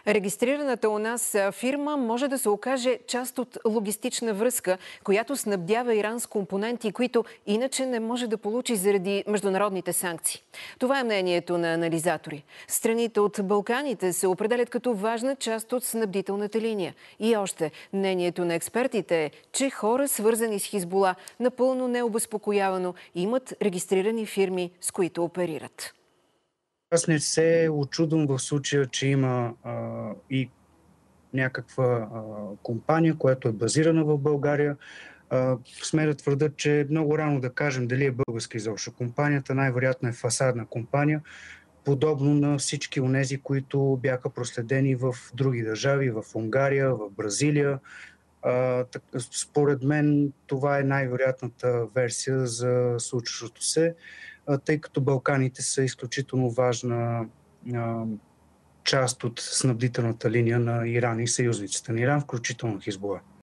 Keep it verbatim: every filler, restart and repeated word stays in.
Регистрираната у нас фирма може да се окаже част от логистична връзка, която снабдява Иран с компоненти, които иначе не може да получи заради международните санкции. Това е мнението на анализатори. Страните от Балканите се определят като важна част от снабдителната линия. И още, мнението на експертите е, че хора, свързани с Хизбула, напълно необезпокоявано имат регистрирани фирми, с които оперират. Аз не се очудвам в случая, че има а, и някаква а, компания, която е базирана в България. А, сме да твърда, че е много рано да кажем дали е българска изобщо. Компанията най-вероятно е фасадна компания, подобно на всички онези, които бяха проследени в други държави, в Унгария, в Бразилия. А, так, според мен това е най-вероятната версия за случващото се, а, тъй като Балканите са изключително важна а, част от снабдителната линия на Иран и съюзниците на Иран, включително Хизбула.